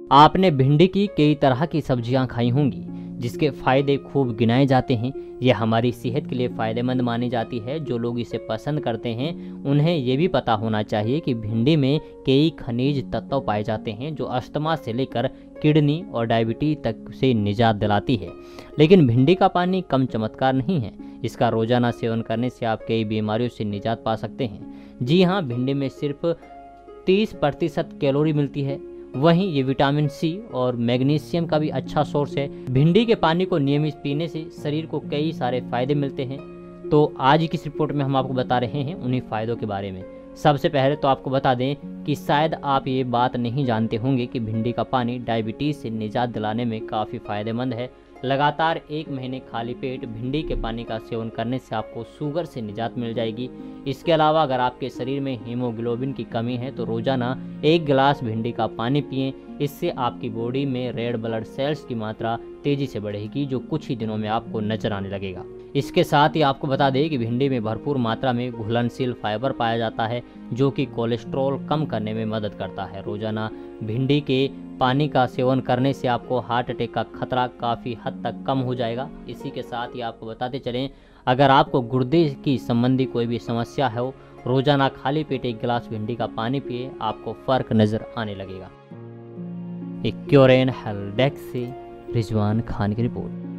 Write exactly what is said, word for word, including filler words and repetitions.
आपने भिंडी की कई तरह की सब्जियां खाई होंगी जिसके फायदे खूब गिनाए जाते हैं। यह हमारी सेहत के लिए फ़ायदेमंद मानी जाती है। जो लोग इसे पसंद करते हैं उन्हें ये भी पता होना चाहिए कि भिंडी में कई खनिज तत्व पाए जाते हैं जो अस्थमा से लेकर किडनी और डायबिटीज तक से निजात दिलाती है। लेकिन भिंडी का पानी कम चमत्कार नहीं है। इसका रोजाना सेवन करने से आप कई बीमारियों से निजात पा सकते हैं। जी हाँ, भिंडी में सिर्फ तीस प्रतिशत कैलोरी मिलती है। वहीं ये विटामिन सी और मैग्नीशियम का भी अच्छा सोर्स है। भिंडी के पानी को नियमित पीने से शरीर को कई सारे फायदे मिलते हैं। तो आज की इस रिपोर्ट में हम आपको बता रहे हैं उन्हीं फायदों के बारे में। सबसे पहले तो आपको बता दें कि शायद आप ये बात नहीं जानते होंगे कि भिंडी का पानी डायबिटीज़ से निजात दिलाने में काफ़ी फ़ायदेमंद है। लगातार एक महीने खाली पेट भिंडी के पानी का सेवन करने से आपको शुगर से निजात मिल जाएगी। इसके अलावा अगर आपके शरीर में हीमोग्लोबिन की कमी है तो रोज़ाना एक गिलास भिंडी का पानी पिएं। इससे आपकी बॉडी में रेड ब्लड सेल्स की मात्रा तेज़ी से बढ़ेगी जो कुछ ही दिनों में आपको नजर आने लगेगा। इसके साथ ही आपको बता दें कि भिंडी में भरपूर मात्रा में घुलनशील फाइबर पाया जाता है जो कि कोलेस्ट्रॉल कम करने में मदद करता है। रोज़ाना भिंडी के पानी का सेवन करने से आपको हार्ट अटैक का खतरा काफ़ी हद तक कम हो जाएगा। इसी के साथ ही आपको बताते चलें, अगर आपको गुर्दे की संबंधी कोई भी समस्या हो, रोज़ाना खाली पेट एक गिलास भिंडी का पानी पिए, आपको फ़र्क नज़र आने लगेगा। एक क्योरेन हेल्थ डेस्क से रिजवान खान की रिपोर्ट।